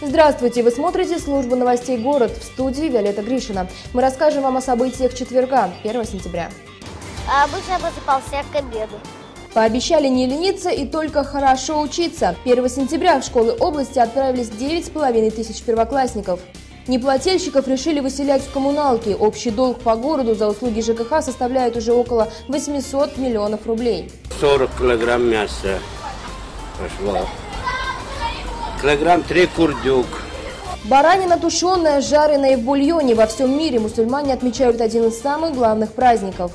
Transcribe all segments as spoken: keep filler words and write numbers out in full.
Здравствуйте! Вы смотрите службу новостей «Город», в студии Виолетта Гришина. Мы расскажем вам о событиях четверга, первого сентября. А обычно просыпался к обеду. Пообещали не лениться и только хорошо учиться. первого сентября в школы области отправились девять с половиной тысяч первоклассников. Неплательщиков решили выселять в коммуналки. Общий долг по городу за услуги ЖКХ составляет уже около восьмисот миллионов рублей. сорок килограмм мяса пошло. Килограмм три курдюк. Баранина тушеная, жареная в бульоне. Во всем мире мусульмане отмечают один из самых главных праздников.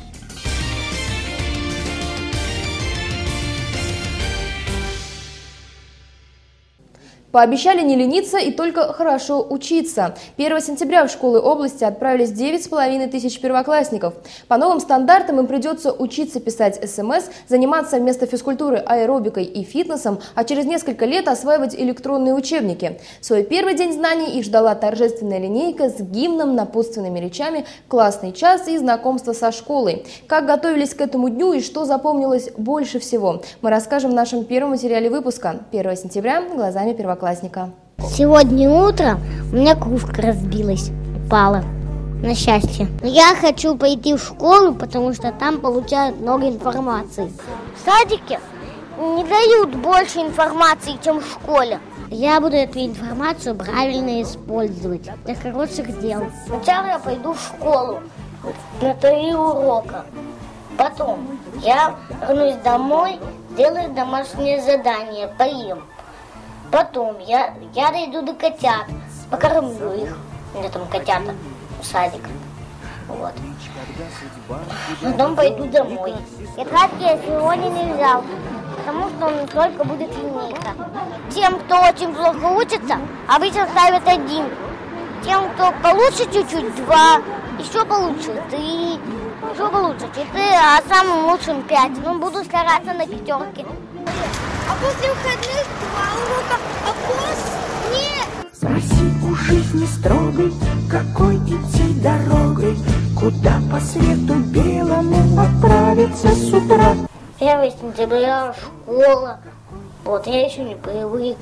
Пообещали не лениться и только хорошо учиться. первого сентября в школы области отправились девять с половиной тысяч первоклассников. По новым стандартам им придется учиться писать СМС, заниматься вместо физкультуры аэробикой и фитнесом, а через несколько лет осваивать электронные учебники. В свой первый день знаний их ждала торжественная линейка с гимном, напутственными речами, классный час и знакомство со школой. Как готовились к этому дню и что запомнилось больше всего, мы расскажем в нашем первом материале выпуска. первого сентября глазами первоклассника. Сегодня утром у меня кружка разбилась, упала, на счастье. Я хочу пойти в школу, потому что там получают много информации. В садике не дают больше информации, чем в школе. Я буду эту информацию правильно использовать для хороших дел. Сначала я пойду в школу на три урока. Потом я вернусь домой, делаю домашнее задание, поем. Потом я, я дойду до котят, покормлю их. У меня там котята, садик. Вот. Потом пойду домой. Тетрадки я сегодня не взял, потому что у меня только будет линейка. Тем, кто очень плохо учится, обычно ставят один. Тем, кто получше чуть-чуть, два. Еще получше три. Еще получше четыре, а самым лучшим пять. Ну, буду стараться на пятерке. А после выходных два урока, а после нет. Спроси у жизни строгой, какой идти дорогой, куда по свету белому отправиться с утра. первого сентября школа, вот я еще не привык.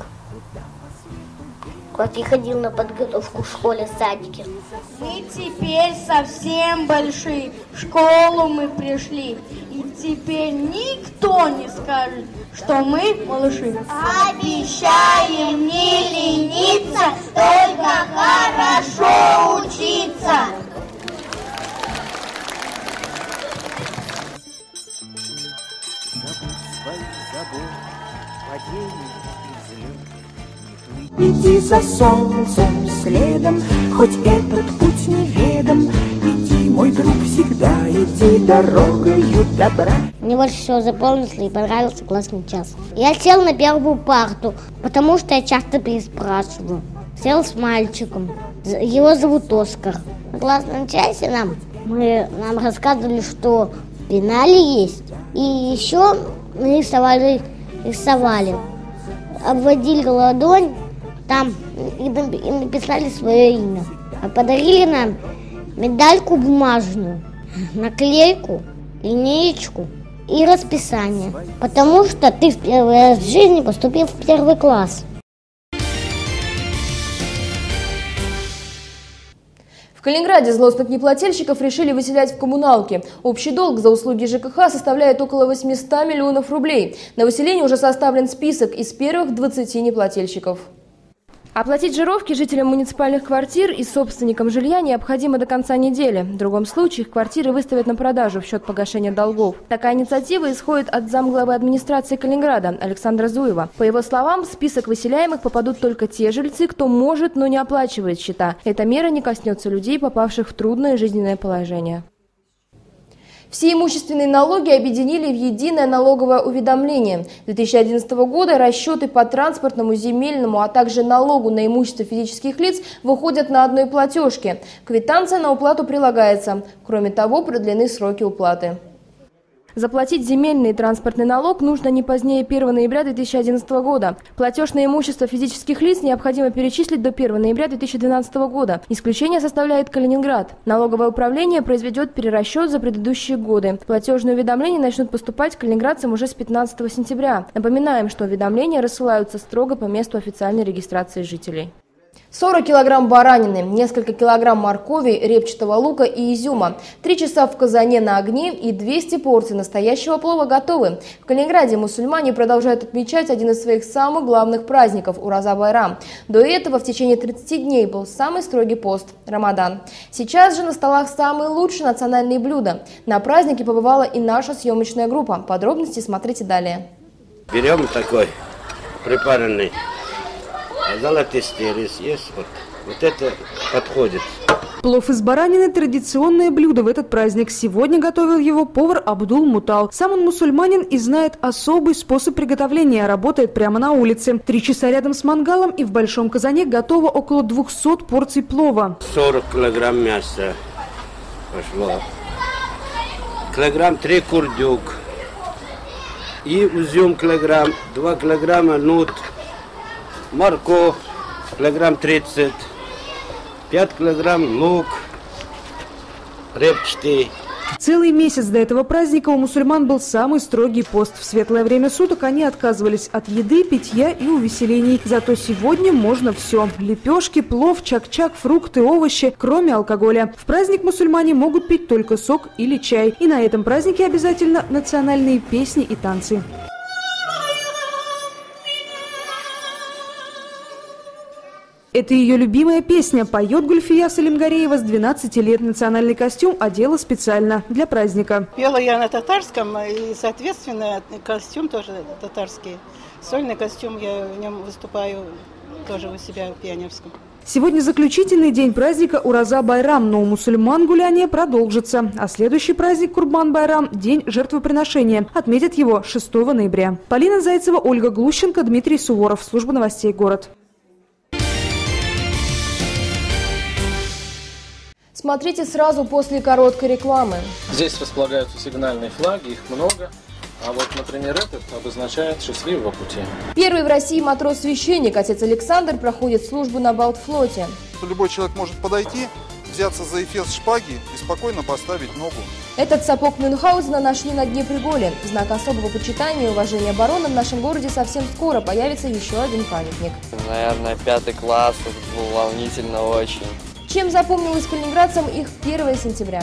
Хоть и ходил на подготовку в школе, в садике. Мы теперь совсем большие, в школу мы пришли. И теперь никто не скажет, что мы малыши. Обещаем не лениться, только хорошо учиться. Иди за солнцем следом, хоть этот путь неведом. Иди, мой друг, всегда иди дорогою добра. Мне больше всего запомнился и понравился классный час. Я сел на первую парту, потому что я часто переспрашиваю. Сел с мальчиком, его зовут Оскар. На классном часе нам, мы, нам рассказывали, что в пенале есть. И еще мы рисовали, рисовали. Обводили ладонь там и написали свое имя. А подарили нам медальку бумажную, наклейку, линеечку и расписание. Потому что ты в первый раз в жизни поступил в первый класс. В Калининграде злостных неплательщиков решили выселять в коммуналки. Общий долг за услуги ЖКХ составляет около восьмисот миллионов рублей. На выселение уже составлен список из первых двадцати неплательщиков. Оплатить жировки жителям муниципальных квартир и собственникам жилья необходимо до конца недели. В другом случае их квартиры выставят на продажу в счет погашения долгов. Такая инициатива исходит от замглавы администрации Калининграда Александра Зуева. По его словам, в список выселяемых попадут только те жильцы, кто может, но не оплачивает счета. Эта мера не коснется людей, попавших в трудное жизненное положение. Все имущественные налоги объединили в единое налоговое уведомление. С две тысячи одиннадцатого года расчеты по транспортному, земельному, а также налогу на имущество физических лиц выходят на одной платежке. Квитанция на уплату прилагается. Кроме того, продлены сроки уплаты. Заплатить земельный и транспортный налог нужно не позднее первого ноября две тысячи одиннадцатого года. Платеж на имущество физических лиц необходимо перечислить до первого ноября две тысячи двенадцатого года. Исключение составляет Калининград. Налоговое управление произведет перерасчет за предыдущие годы. Платежные уведомления начнут поступать калининградцам уже с пятнадцатого сентября. Напоминаем, что уведомления рассылаются строго по месту официальной регистрации жителей. сорок килограмм баранины, несколько килограмм моркови, репчатого лука и изюма. Три часа в казане на огне и двести порций настоящего плова готовы. В Калининграде мусульмане продолжают отмечать один из своих самых главных праздников – Ураза-Байрам. До этого в течение тридцати дней был самый строгий пост – Рамадан. Сейчас же на столах самые лучшие национальные блюда. На празднике побывала и наша съемочная группа. Подробности смотрите далее. Берем такой припаренный золотистый рис, есть вот, вот это подходит. Плов из баранины – традиционное блюдо в этот праздник. Сегодня готовил его повар Абдул Мутал. Сам он мусульманин и знает особый способ приготовления. Работает прямо на улице. Три часа рядом с мангалом и в большом казане готово около двухсот порций плова. сорок килограмм мяса пошло. Килограмм три курдюк. И изюм килограмм, два килограмма нут. Морковь, килограмм тридцать, пять килограмм лук, репчатый. Целый месяц до этого праздника у мусульман был самый строгий пост. В светлое время суток они отказывались от еды, питья и увеселений. Зато сегодня можно все. Лепешки, плов, чак-чак, фрукты, овощи, кроме алкоголя. В праздник мусульмане могут пить только сок или чай. И на этом празднике обязательно национальные песни и танцы. Это ее любимая песня. Поет Гульфия Салимгареева с двенадцати лет. Национальный костюм одела специально для праздника. Пела я на татарском, и, соответственно, костюм тоже татарский. Сольный костюм, я в нем выступаю тоже у себя в Пионерском. Сегодня заключительный день праздника Ураза-Байрам, но у мусульман гуляние продолжится. А следующий праздник Курбан-Байрам – день жертвоприношения. Отметят его шестого ноября. Полина Зайцева, Ольга Глущенко, Дмитрий Суворов. Служба новостей «Город». Смотрите сразу после короткой рекламы. Здесь располагаются сигнальные флаги, их много. А вот, например, этот обозначает «счастливого пути». Первый в России матрос-священник, отец Александр, проходит службу на Балтфлоте. Любой человек может подойти, взяться за эфес шпаги и спокойно поставить ногу. Этот сапог Мюнхгаузена нашли на дне Приголи. В знак особого почитания и уважения барона в нашем городе совсем скоро появится еще один памятник. Наверное, пятый класс, это было волнительно очень. Чем запомнилось калининградцам их первое сентября?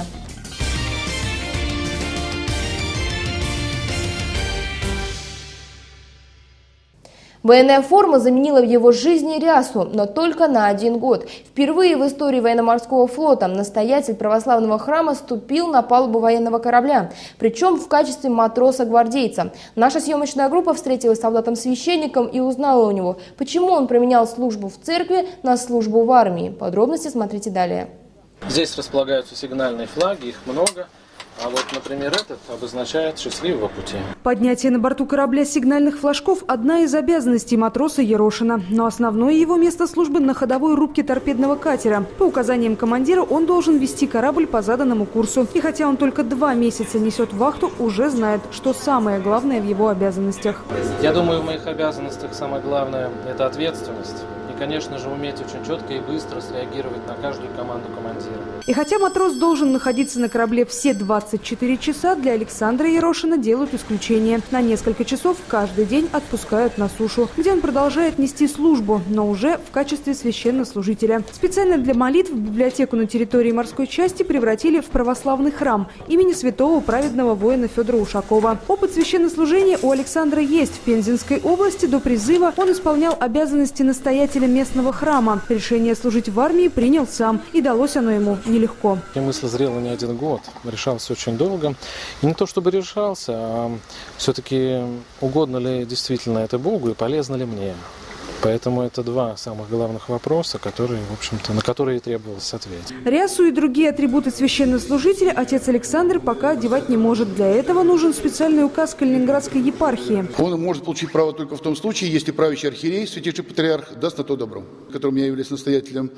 Военная форма заменила в его жизни рясу, но только на один год. Впервые в истории военно-морского флота настоятель православного храма ступил на палубу военного корабля, причем в качестве матроса-гвардейца. Наша съемочная группа встретилась с солдатом-священником и узнала у него, почему он променял службу в церкви на службу в армии. Подробности смотрите далее. Здесь располагаются сигнальные флаги, их много. А вот, например, этот обозначает «счастливого пути». Поднятие на борту корабля сигнальных флажков – одна из обязанностей матроса Ерошина. Но основное его место службы на ходовой рубке торпедного катера. По указаниям командира он должен вести корабль по заданному курсу. И хотя он только два месяца несет вахту, уже знает, что самое главное в его обязанностях. Я думаю, в моих обязанностях самое главное – это ответственность. И, конечно же, уметь очень четко и быстро среагировать на каждую команду командира. И хотя матрос должен находиться на корабле все двадцать четыре часа, для Александра Ерошина делают исключение. На несколько часов каждый день отпускают на сушу, где он продолжает нести службу, но уже в качестве священнослужителя. Специально для молитв библиотеку на территории морской части превратили в православный храм имени святого праведного воина Федора Ушакова. Опыт священнослужения у Александра есть. В Пензенской области до призыва он исполнял обязанности настоятеля местного храма. Решение служить в армии принял сам, и далось оно ему нелегко. И мысль зрела не один год, решался очень долго. И не то чтобы решался, а все-таки угодно ли действительно это Богу и полезно ли мне. Поэтому это два самых главных вопроса, которые, в общем-то, на которые требовалось ответить. Рясу и другие атрибуты священнослужителя отец Александр пока одевать не может. Для этого нужен специальный указ Калининградской епархии. Он может получить право только в том случае, если правящий архиерей, святейший патриарх, даст на то добро, которым я являюсь настоятелем.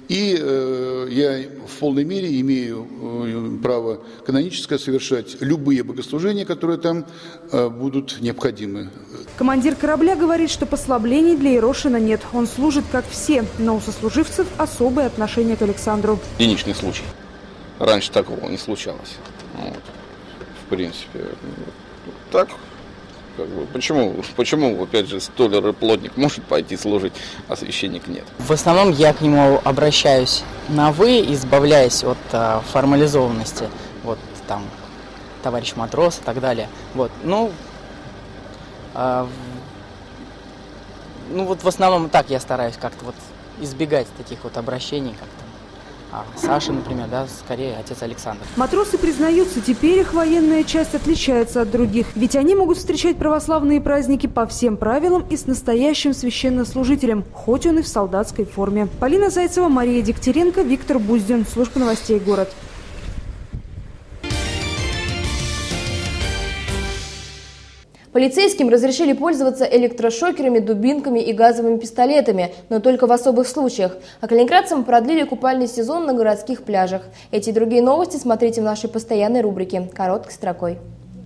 И э, я в полной мере имею э, право каноническое совершать любые богослужения, которые там э, будут необходимы. Командир корабля говорит, что послаблений для Ерошина нет. Он служит как все, но у сослуживцев особое отношение к Александру. Единичный случай. Раньше такого не случалось. Вот. В принципе, так, как бы, почему, почему, опять же, столяр и плотник может пойти служить, а священник нет? В основном я к нему обращаюсь на «вы», избавляясь от а, формализованности, вот там, товарищ матрос и так далее. Вот, ну, а, ну вот в основном так я стараюсь как-то вот избегать таких вот обращений как-то. А Саша, например, да, скорее отец Александр. Матросы признаются, теперь их военная часть отличается от других. Ведь они могут встречать православные праздники по всем правилам и с настоящим священнослужителем, хоть он и в солдатской форме. Полина Зайцева, Мария Дегтяренко, Виктор Буздин. Служба новостей «Город». Полицейским разрешили пользоваться электрошокерами, дубинками и газовыми пистолетами, но только в особых случаях. А калининградцам продлили купальный сезон на городских пляжах. Эти и другие новости смотрите в нашей постоянной рубрике «Короткой строкой».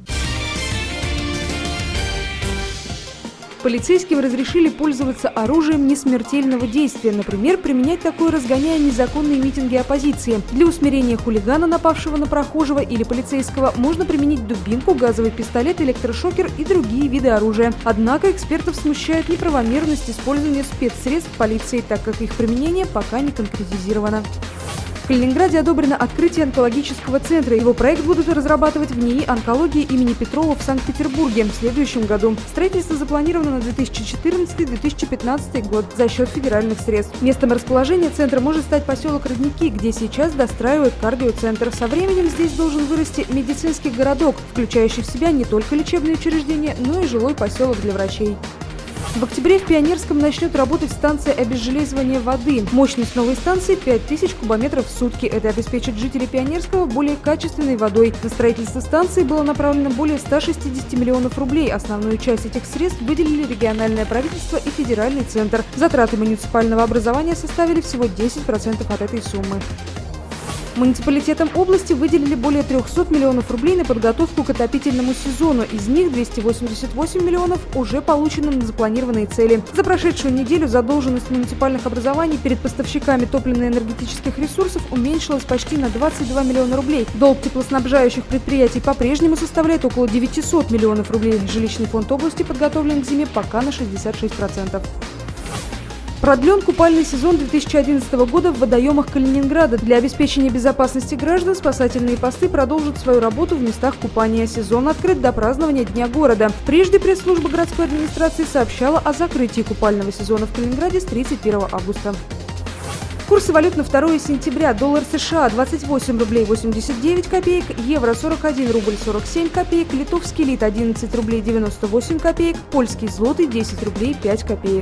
Полицейским разрешили пользоваться оружием несмертельного действия, например, применять такое, разгоняя незаконные митинги оппозиции. Для усмирения хулигана, напавшего на прохожего или полицейского, можно применить дубинку, газовый пистолет, электрошокер и другие виды оружия. Однако экспертов смущает неправомерность использования спецсредств полиции, так как их применение пока не конкретизировано. В Калининграде одобрено открытие онкологического центра. Его проект будут разрабатывать в НИИ онкологии имени Петрова в Санкт-Петербурге в следующем году. Строительство запланировано на две тысячи четырнадцатый — две тысячи пятнадцатый год за счет федеральных средств. Местом расположения центра может стать поселок Родники, где сейчас достраивают кардиоцентр. Со временем здесь должен вырасти медицинский городок, включающий в себя не только лечебные учреждения, но и жилой поселок для врачей. В октябре в Пионерском начнет работать станция обезжелезывания воды. Мощность новой станции – пять тысяч кубометров в сутки. Это обеспечит жителей Пионерского более качественной водой. На строительство станции было направлено более ста шестидесяти миллионов рублей. Основную часть этих средств выделили региональное правительство и федеральный центр. Затраты муниципального образования составили всего десять процентов от этой суммы. Муниципалитетам области выделили более трёхсот миллионов рублей на подготовку к отопительному сезону. Из них двести восемьдесят восемь миллионов уже получено на запланированные цели. За прошедшую неделю задолженность муниципальных образований перед поставщиками топливно-энергетических ресурсов уменьшилась почти на двадцать два миллиона рублей. Долг теплоснабжающих предприятий по-прежнему составляет около девятисот миллионов рублей. Жилищный фонд области подготовлен к зиме пока на шестьдесят шесть процентов. Продлен купальный сезон две тысячи одиннадцатого года в водоемах Калининграда. Для обеспечения безопасности граждан спасательные посты продолжат свою работу в местах купания. Сезон открыт до празднования Дня города. Прежде пресс-служба городской администрации сообщала о закрытии купального сезона в Калининграде с тридцать первого августа. Курсы валют на второе сентября. Доллар США двадцать восемь рублей восемьдесят девять копеек, евро сорок один рубль сорок семь копеек, литовский лит одиннадцать рублей девяносто восемь копеек, польский злотый десять рублей пять копеек.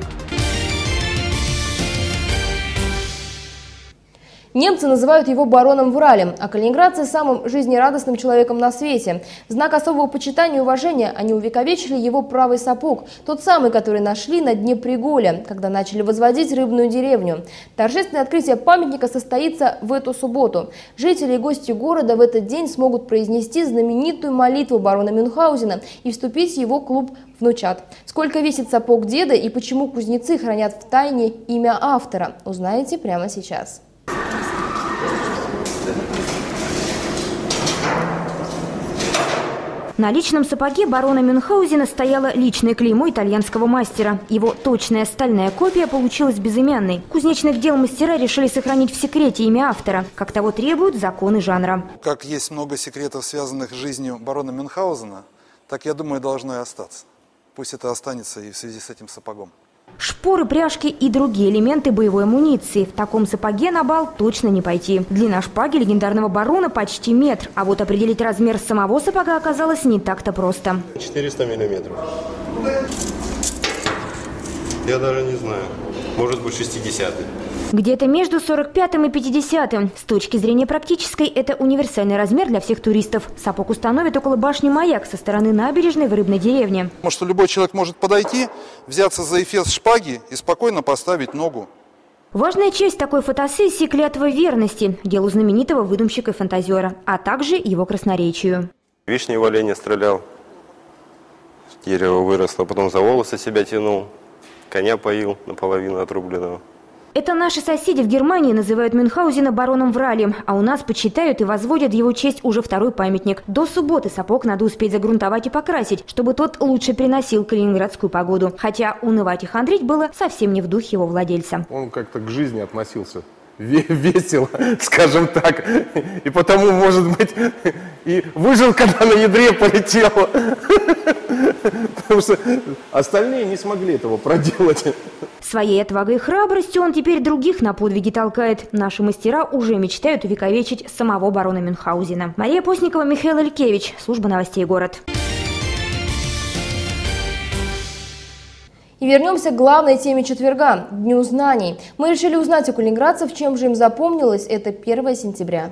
Немцы называют его бароном в Урале, а калининградцы – самым жизнерадостным человеком на свете. В знак особого почитания и уважения они увековечили его правый сапог, тот самый, который нашли на дне Приголя, когда начали возводить рыбную деревню. Торжественное открытие памятника состоится в эту субботу. Жители и гости города в этот день смогут произнести знаменитую молитву барона Мюнхгаузена и вступить в его клуб внучат. Сколько весит сапог деда и почему кузнецы хранят в тайне имя автора, узнаете прямо сейчас. На личном сапоге барона Мюнхгаузена стояло личное клеймо итальянского мастера. Его точная стальная копия получилась безымянной. Кузнечных дел мастера решили сохранить в секрете имя автора, как того требуют законы жанра. Как есть много секретов, связанных с жизнью барона Мюнхгаузена, так, я думаю, должно и остаться. Пусть это останется и в связи с этим сапогом. Шпоры, пряжки и другие элементы боевой амуниции. В таком сапоге на бал точно не пойти. Длина шпаги легендарного барона почти метр. А вот определить размер самого сапога оказалось не так-то просто. четыреста миллиметров. Я даже не знаю. Может быть, шестидесятый. Где-то между сорок пятым и пятидесятым. С точки зрения практической, это универсальный размер для всех туристов. Сапог установят около башни «Маяк» со стороны набережной в рыбной деревне. Потому что любой человек может подойти, взяться за эфес шпаги и спокойно поставить ногу Важная часть такой фотосессии – клятва верности делу знаменитого выдумщика и фантазера, а также его красноречию. Вишни в оленя стрелял, дерево выросло, потом за волосы себя тянул, коня поил наполовину отрубленного. Это наши соседи в Германии называют Мюнхгаузена бароном Вралем, а у нас почитают и возводят его честь уже второй памятник. До субботы сапог надо успеть загрунтовать и покрасить, чтобы тот лучше переносил калининградскую погоду. Хотя унывать и хандрить было совсем не в духе его владельца. Он как-то к жизни относился весело, скажем так, и потому, может быть, и выжил, когда на ядре полетел. Потому что остальные не смогли этого проделать. Своей отвагой и храбростью он теперь других на подвиги толкает. Наши мастера уже мечтают увековечить самого барона Мюнхгаузена. Мария Постникова, Михаил Илькевич, служба новостей «Город». И вернемся к главной теме четверга – Дню знаний. Мы решили узнать у калининградцев, чем же им запомнилось это первое сентября.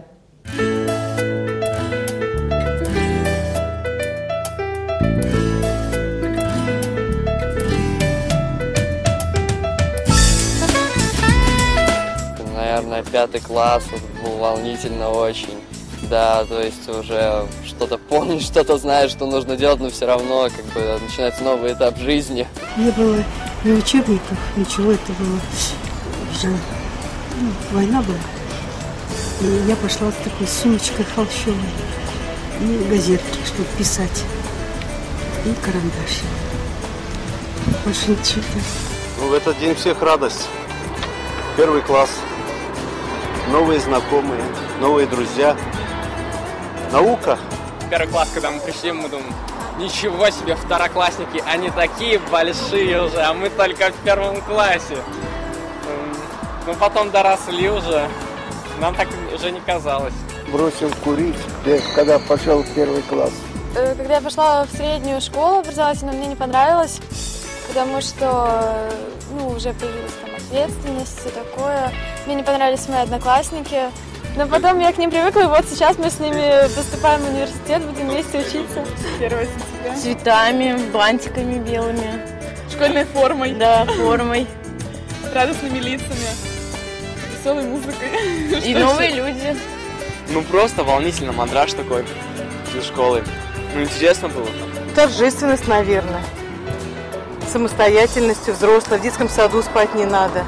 Наверное, пятый класс, вот, был волнительно очень. Да, то есть уже что-то помнишь, что-то знаешь, что нужно делать, но все равно как бы начинается новый этап жизни. Не было ни учебников, ничего, это было уже, ну, война была. И я пошла с такой сумочкой холщовой, и газетки, чтобы писать, и карандаш. Больше ничего. Ну, в этот день всех радость. Первый класс, новые знакомые, новые друзья. Наука. Первый класс, когда мы пришли, мы думаем, ничего себе, второклассники, они такие большие уже, а мы только в первом классе. Ну, потом доросли уже, нам так уже не казалось. Бросил курить, когда пошел в первый класс. Когда я пошла в среднюю школу образовательную, мне не понравилось, потому что, ну, уже появилась там ответственность и такое. Мне не понравились мои одноклассники. Но потом я к ним привыкла, и вот сейчас мы с ними поступаем в университет, будем вместе учиться. первого сентября. Цветами, бантиками белыми. Школьной формой. Да, формой. Радостными лицами, веселой музыкой. И новые люди. Ну просто волнительно, мандраж такой для школы. Ну интересно было. Торжественность, наверное. Самостоятельностью взрослых. В детском саду спать не надо.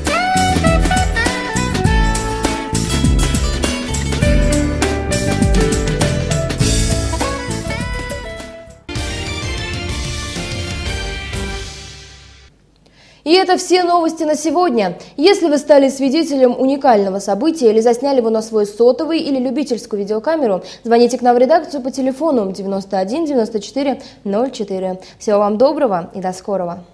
И это все новости на сегодня. Если вы стали свидетелем уникального события или засняли его на свой сотовый или любительскую видеокамеру, звоните к нам в редакцию по телефону девяносто один девяносто четыре ноль четыре. Всего вам доброго и до скорого.